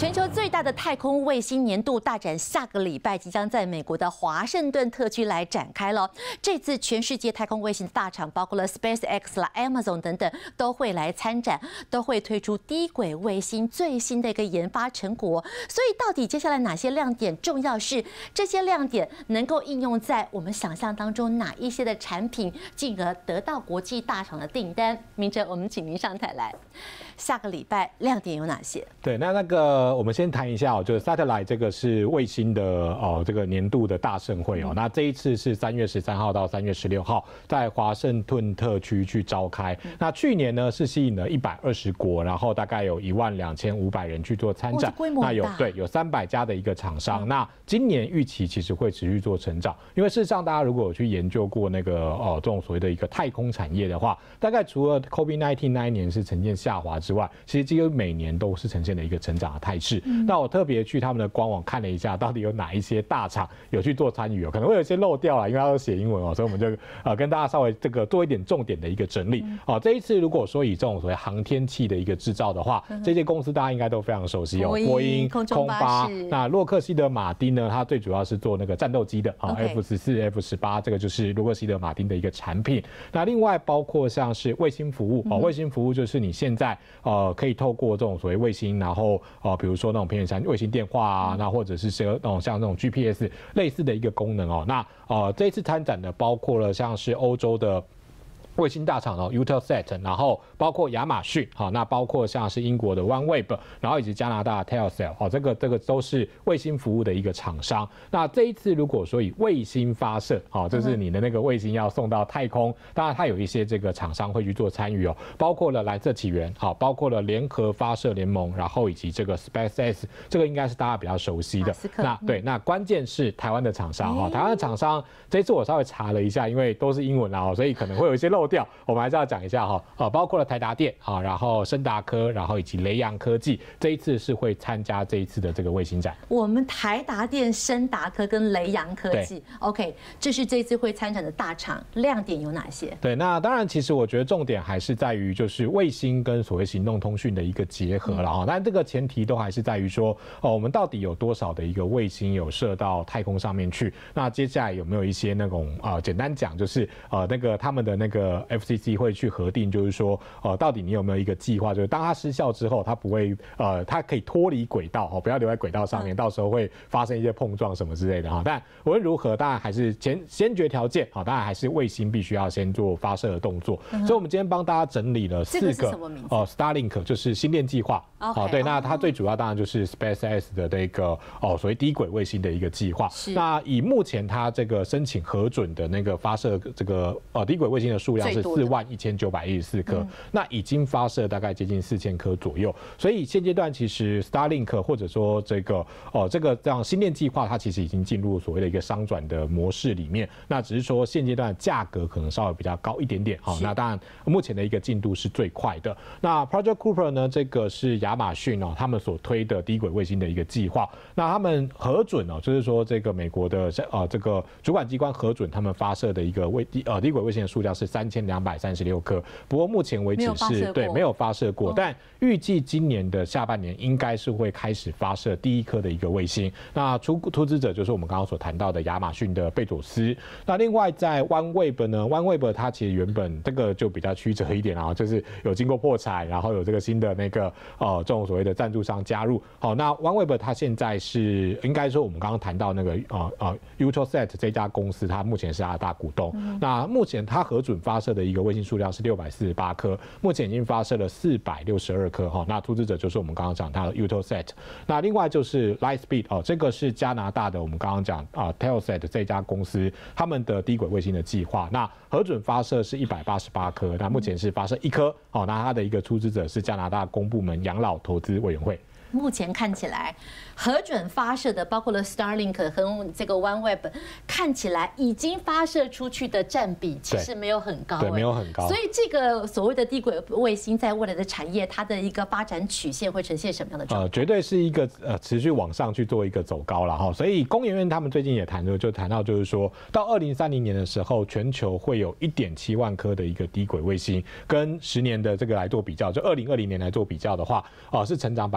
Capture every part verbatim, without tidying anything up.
全球最大的太空卫星年度大展下个礼拜即将在美国的华盛顿特区来展开了。这次全世界太空卫星的大厂，包括了 SpaceX 啦、Amazon 等等，都会来参展，都会推出低轨卫星最新的一个研发成果。所以，到底接下来哪些亮点？重要是这些亮点能够应用在我们想象当中哪一些的产品，进而得到国际大厂的订单。明哲，我们请您上台来。下个礼拜亮点有哪些？ 对，那那个我们先谈一下哦，就是 Satellite 这个是卫星的哦，这个年度的大盛会哦。那这一次是三月十三号到三月十六号在华盛顿特区去召开。那去年呢是吸引了一百二十国，然后大概有一万两千五百人去做参展。那有对有三百家的一个厂商。那今年预期其实会持续做成长，因为事实上大家如果有去研究过那个哦这种所谓的一个太空产业的话，大概除了 COVID 十九 那一年是呈现下滑之外，其实几乎每年都是呈现了一个成长的态势。嗯、那我特别去他们的官网看了一下，到底有哪一些大厂有去做参与哦，可能会有一些漏掉了，因为它都写英文哦，所以我们就呃跟大家稍微这个做一点重点的一个整理。哦、嗯，这一次如果说以这种所谓航天器的一个制造的话，嗯、这些公司大家应该都非常熟悉哦，波音、空巴。那洛克希德马丁呢，它最主要是做那个战斗机的啊 ，F 十四、F 十八，这个就是洛克希德马丁的一个产品。那另外包括像是卫星服务哦，卫星服务就是你现在呃可以透过这种所谓卫星，然后呃比如说那种偏远山卫星电话啊，那或者是那种像那种 G P S 类似的一个功能哦。那呃这一次参展的包括了像是欧洲的卫星大厂哦 ，Eutelsat， 然后包括亚马逊，好，那包括像是英国的 OneWeb， 然后以及加拿大的 Telcel， 哦，这个这个都是卫星服务的一个厂商。那这一次如果说以卫星发射，好，就是你的那个卫星要送到太空，当然它有一些这个厂商会去做参与哦，包括了蓝色起源，好，包括了联合发射联盟，然后以及这个 SpaceX， 这个应该是大家比较熟悉的。那对，那关键是台湾的厂商哈，台湾的厂商这一次我稍微查了一下，因为都是英文啦，所以可能会有一些漏掉，我们还是要讲一下哈，啊，包括了台达电啊，然后昇達科，然后以及雷洋科技，这一次是会参加这一次的这个卫星展。 我们台达电、昇達科跟雷洋科技 ，OK， 这是这一次会参展的大厂，亮点有哪些？ 对，那当然，其实我觉得重点还是在于就是卫星跟所谓行动通讯的一个结合了哈。但这个前提都还是在于说，哦，我们到底有多少的一个卫星有射到太空上面去？那接下来有没有一些那种啊、呃，简单讲就是呃那个他们的那个 F C C 会去核定，就是说呃到底你有没有一个计划，就是当它失效之后，它不会呃它可以脱离轨道哦，不要留在轨道上面，到时候会发生一些碰撞什么之类的哈。但无论如何，当然还是先先决条件好，当然还是卫星必须要先做发射的动作。嗯、所以我们今天帮大家整理了四个哦 ，Starlink 就是星链计划。好、okay, ，对，那它最主要当然就是 SpaceX 的这个哦所谓低轨卫星的一个计划。那以目前它这个申请核准的那个发射这个呃低轨卫星的数量是四万一千九百一十四颗，那已经发射大概接近四千颗左右。所以现阶段其实 Starlink 或者说这个哦这个这样星链计划，它其实已经进入所谓的一个商转的模式里面。那只是说现阶段价格可能稍微比较高一点点。好，那当然目前的一个进度是最快的。那 Project Kuiper 呢，这个是亚马逊哦他们所推的低轨卫星的一个计划。那他们核准哦，就是说这个美国的呃这个主管机关核准他们发射的一个卫低呃低轨卫星的数量是三千两百三十六颗。不过目前为止是对没有发射过，但预计今年的下半年应该是会开始发射第一颗的一个卫星。那出出资者就是我们刚刚所谈到的亚马逊的贝佐斯。那另外在 OneWeb 呢 ，OneWeb 它其实原本这个就比较曲折一点啊，就是有经过破产，然后有这个新的那个呃这种所谓的赞助商加入。好，那 OneWeb 它现在是应该说我们刚刚谈到那个呃呃 Eutelsat 这家公司，它目前是它的大股东。嗯、那目前它核准发射的一个卫星数量是六百四十八颗，目前已经发射了四百六十二颗哈。那出资者就是我们刚刚讲它的 Eutelsat。那另外就是 Lightspeed 哦，这个是加拿大的我们刚刚讲啊 Telcel 这家公司他们的低轨卫星的计划。那核准发射是一百八十八颗，那目前是发射一颗。好，那它的一个出资者是加拿大公部门养老投资委员会。 目前看起来，核准发射的包括了 Starlink 和这个 OneWeb， 看起来已经发射出去的占比其实没有很高， 对，没有很高。 所以这个所谓的低轨卫星在未来的产业，它的一个发展曲线会呈现什么样的状况？呃， 绝对是一个呃持续往上去做一个走高了哈。所以工研院他们最近也谈就就谈到，就是说到二零三零年的时候，全球会有一点七万颗的一个低轨卫星，跟十年的这个来做比较，就二零二零年来做比较的话，啊、呃、是成长百分之四百。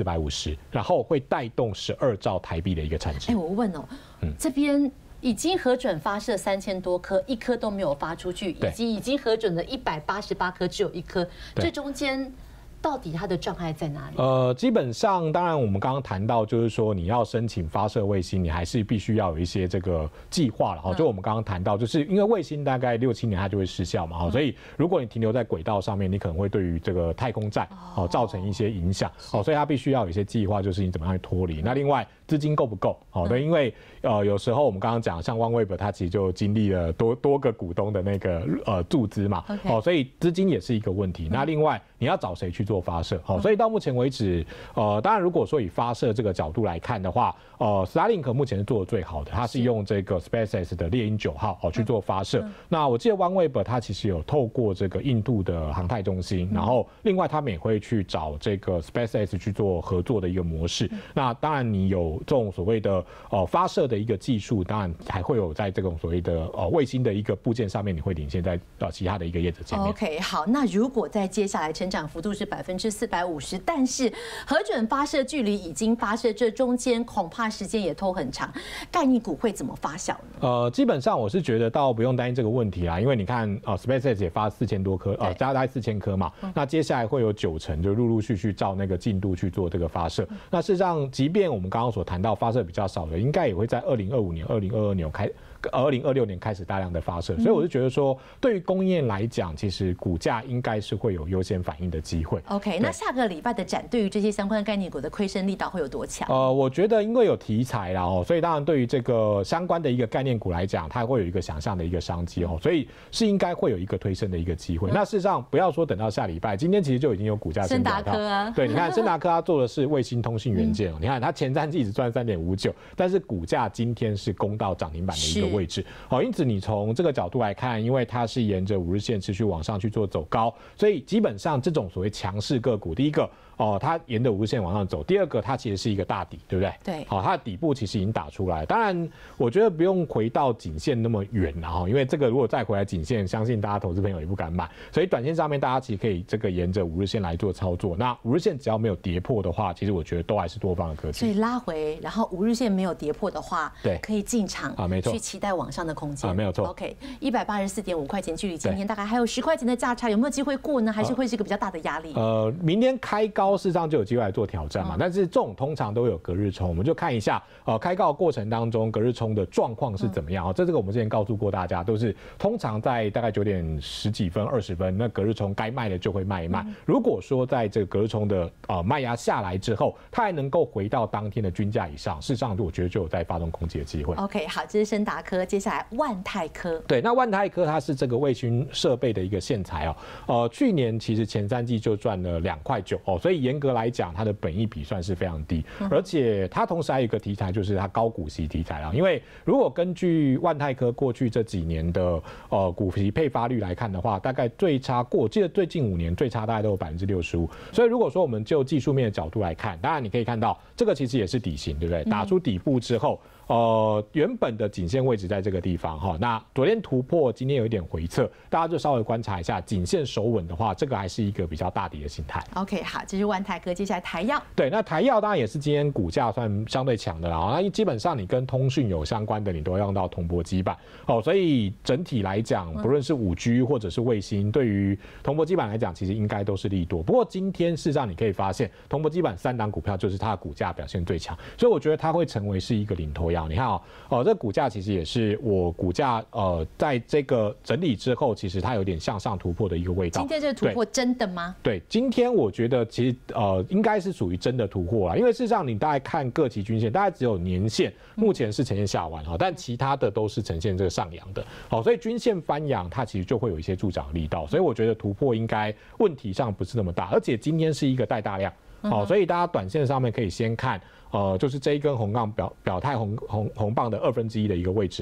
百五十，然后会带动十二兆台币的一个产值。 哎，我问哦，嗯，这边已经核准发射三千多颗，一颗都没有发出去，以及已经核准了一百八十八颗，只有一颗，这中间到底它的障碍在哪里？ 呃，基本上，当然我们刚刚谈到，就是说你要申请发射卫星，你还是必须要有一些这个计划了哈。就我们刚刚谈到，就是因为卫星大概六七年它就会失效嘛哈，所以如果你停留在轨道上面，你可能会对于这个太空站哦造成一些影响哦，所以它必须要有一些计划，就是你怎么样去脱离。那另外资金够不够？哦，对，因为呃有时候我们刚刚讲，像 OneWeb 它其实就经历了多多个股东的那个呃注资嘛，哦，所以资金也是一个问题。那另外你要找谁去做发射？好，所以到目前为止，呃，当然如果说以发射这个角度来看的话，呃 ，Starlink 目前是做的最好的，它是用这个 SpaceX 的猎鹰九号哦去做发射。那我记得 OneWeb 它其实有透过这个印度的航太中心，然后另外他们也会去找这个 SpaceX 去做合作的一个模式。那当然你有这种所谓的呃发射的一个技术，当然还会有在这种所谓的呃卫星的一个部件上面，你会领先在呃其他的一个业者前面。 OK， 好，那如果在接下来成长幅度是百分之四百五十，但是核准发射距离已经发射，这中间恐怕时间也拖很长，概念股会怎么发酵呢？ 呃，基本上我是觉得倒不用担心这个问题啦，因为你看呃 SpaceX 也发四千多颗，呃加大概四千颗嘛，那接下来会有九成就陆陆续续照那个进度去做这个发射。那事实上，即便我们刚刚所谈到发射比较少的，应该也会在二零二五年、二零二二年开。二零二六年开始大量的发射，所以我就觉得说，对于供应链来讲，其实股价应该是会有优先反应的机会。 OK， 那下个礼拜的展对于这些相关的概念股的亏损力道会有多强？ 呃，我觉得因为有题材啦哦，所以当然对于这个相关的一个概念股来讲，它会有一个想象的一个商机哦，所以是应该会有一个推升的一个机会。嗯、那事实上不要说等到下礼拜，今天其实就已经有股价升达科啊， 对，你看升达科它做的是卫星通信元件哦，嗯、你看它前三季只赚三点五九，但是股价今天是攻到涨停板的一个位置，好。因此，你从这个角度来看，因为它是沿着五日线持续往上去做走高，所以基本上这种所谓强势个股，第一个哦，它沿着五日线往上走；第二个，它其实是一个大底，对不对？ 对。 好，它的底部其实已经打出来。当然，我觉得不用回到颈线那么远了哈，因为这个如果再回来颈线，相信大家投资朋友也不敢买。所以短线上面，大家其实可以这个沿着五日线来做操作。那五日线只要没有跌破的话，其实我觉得都还是多方的格局。 所以拉回，然后五日线没有跌破的话， 对， 可以进场啊，没错， 去期待往上的空间。 啊，没有错。 OK， 一百八十四点五块钱，距离今天大概还有十块钱的价差，有没有机会过呢？还是会是一个比较大的压力？ 呃，明天开高，事实上就有机会来做挑战嘛。嗯、但是这种通常都有隔日冲，我们就看一下，呃，开高的过程当中，隔日冲的状况是怎么样啊？嗯、这这个我们之前告诉过大家，都是通常在大概九点十几分、二十分，那隔日冲该卖的就会卖一卖。嗯、如果说在这个隔日冲的呃卖压下来之后，它还能够回到当天的均价以上，事实上我觉得就有在发动攻击的机会。 OK， 好，这是升达科，接下来万泰科。 对，那万泰科它是这个卫星设备的一个线材哦，呃，去年其实前三季就赚了两块九哦，所以严格来讲，它的本益比算是非常低，而且它同时还有一个题材，就是它高股息题材啦。因为如果根据万泰科过去这几年的呃股息配发率来看的话，大概最差过，我记得最近五年最差大概都有百分之六十五。所以如果说我们就技术面的角度来看，当然你可以看到这个其实也是底型，对不对？打出底部之后。呃，原本的颈线位置在这个地方哈，那昨天突破，今天有一点回撤，大家就稍微观察一下，颈线守稳的话，这个还是一个比较大底的形态。 OK， 好，这是万泰科，接下来台药。 对，那台药当然也是今天股价算相对强的啦，那基本上你跟通讯有相关的，你都会用到铜箔基板哦，所以整体来讲，不论是五 G 或者是卫星，对于铜箔基板来讲，其实应该都是利多。不过今天事实上你可以发现，铜箔基板三档股票就是它的股价表现最强，所以我觉得它会成为是一个领头羊。你看哦，哦，这股价其实也是我股价呃，在这个整理之后，其实它有点向上突破的一个味道。 今天这个突破真的吗？ 对，今天我觉得其实呃，应该是属于真的突破啦，因为事实上你大概看各期均线，大概只有年线目前是呈现下弯哈，但其他的都是呈现这个上扬的。好，所以均线翻扬，它其实就会有一些助涨力道，所以我觉得突破应该问题上不是那么大，而且今天是一个带大量。好，所以大家短线上面可以先看，呃，就是这一根红棒表表态红红红棒的二分之一的一个位置。那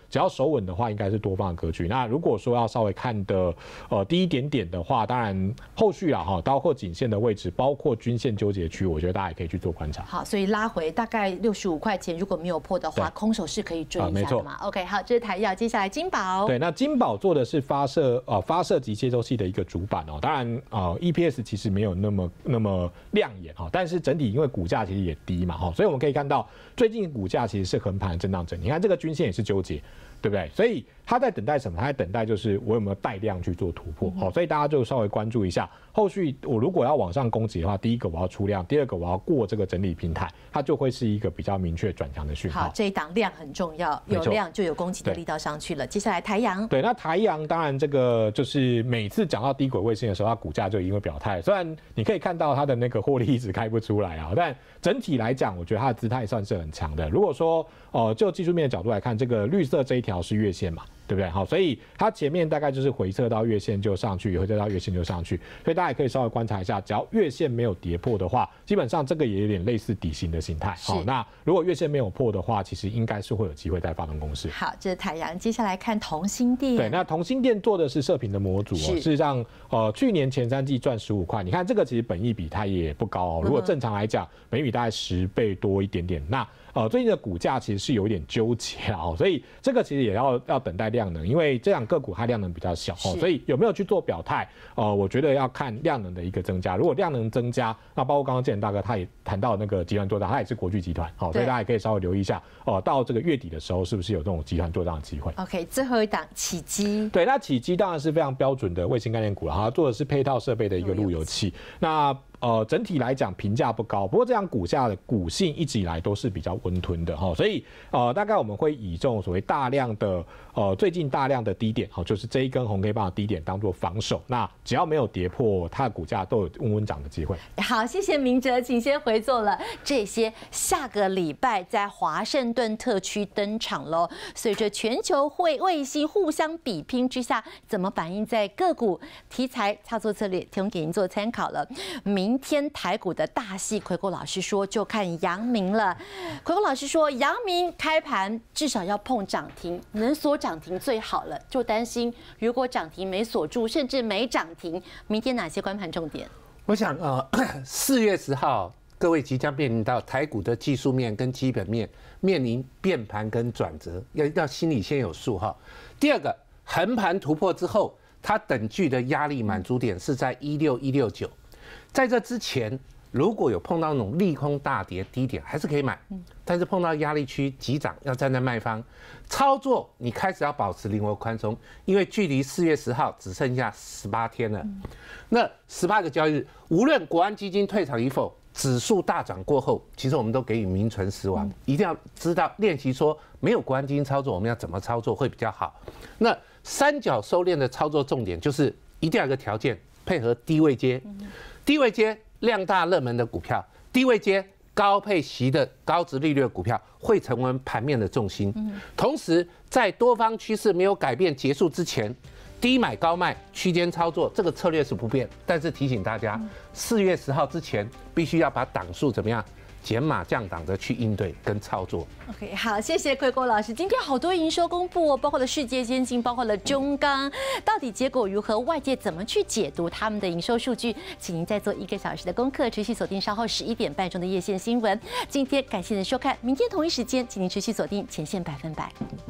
只要守稳的话，应该是多方的格局。那如果说要稍微看的呃低一点点的话，当然后续啊哈，包括颈线的位置，包括均线纠结区，我觉得大家也可以去做观察。 好，所以拉回大概六十五块钱，如果没有破的话，空手是可以追一下的嘛。OK， 好，这是台药，接下来金宝。 对，那金宝做的是发射呃发射及接收器的一个主板哦，当然呃 E P S 其实没有那么那么亮眼哈，但是整体因为股价其实也低嘛哈，所以我们可以看到最近股价其实是横盘震荡整理，你看这个均线也是纠结。对不对？所以他在等待什么？他在等待就是我有没有带量去做突破。好、嗯，所以大家就稍微关注一下，后续我如果要往上攻击的话，第一个我要出量，第二个我要过这个整理平台，它就会是一个比较明确转强的讯号。 好，这一档量很重要，有量就有攻击的力道上去了。接下来台阳， 对，那台阳当然这个就是每次讲到低轨卫星的时候，它股价就因为表态，虽然你可以看到它的那个获利一直开不出来啊，但整体来讲，我觉得它的姿态算是很强的。如果说呃就技术面的角度来看，这个绿色这一条是月线嘛，对不对？好，所以它前面大概就是回撤到月线就上去，回撤到月线就上去，所以大家也可以稍微观察一下，只要月线没有跌破的话，基本上这个也有点类似底型的形态。好，那如果月线没有破的话，其实应该是会有机会再发动攻势。 好，这是台阳，接下来看同心电。 对，那同心电做的是射频的模组哦，事实上呃去年前三季赚十五块，你看这个其实本益比它也不高哦，如果正常来讲，本益比大概十倍多一点点，那。呃，最近的股价其实是有一点纠结啊，所以这个其实也要要等待量能，因为这两个股它量能比较小哦，所以有没有去做表态？呃，我觉得要看量能的一个增加。如果量能增加，那包括刚刚建大哥他也谈到那个集团做账，他也是国巨集团，好，所以大家也可以稍微留意一下哦、呃，到这个月底的时候是不是有这种集团做账的机会 ？OK， 最后一档启基， 对，那启基当然是非常标准的卫星概念股了，它做的是配套设备的一个路由器，那。呃，整体来讲评价不高，不过这样股价的股性一直以来都是比较温吞的哈，所以呃，大概我们会以这种所谓大量的呃最近大量的低点，好，就是这一根红 K 棒的低点当做防守，那只要没有跌破，它的股价都有温温涨的机会。 好，谢谢明哲，请先回座了。这些下个礼拜在华盛顿特区登场喽。随着全球会卫星互相比拼之下，怎么反映在个股题材操作策略，提供给您做参考了。明天台股的大戏，奎国老师说就看阳明了。奎国老师说，阳明开盘至少要碰涨停，能锁涨停最好了。就担心如果涨停没锁住，甚至没涨停，明天哪些观盘重点？ 我想，呃，四月十号，各位即将面临到台股的技术面跟基本面面临变盘跟转折，要要心里先有数哈。第二个，横盘突破之后，它等距的压力满足点是在一六一六九。在这之前，如果有碰到那种利空大跌低点，还是可以买。但是碰到压力区急涨，要站在卖方操作，你开始要保持灵活宽松，因为距离四月十号只剩下十八天了。那十八个交易日，无论国安基金退场与否，指数大涨过后，其实我们都给予名存实亡。一定要知道练习说，没有国安基金操作，我们要怎么操作会比较好。那三角收敛的操作重点就是一定要有一个条件，配合低位接。低位接量大热门的股票，低位接高配息的高殖利率的股票会成为盘面的重心。同时，在多方趋势没有改变结束之前，低买高卖区间操作这个策略是不变。但是提醒大家，四月十号之前必须要把档数怎么样减码降档的去应对跟操作。 OK， 好，谢谢奎国老师。今天好多营收公布哦，包括了世界先进，包括了中钢，到底结果如何？外界怎么去解读他们的营收数据？请您再做一个小时的功课，持续锁定稍后十一点半钟的夜线新闻。今天感谢您收看，明天同一时间，请您持续锁定前线百分百。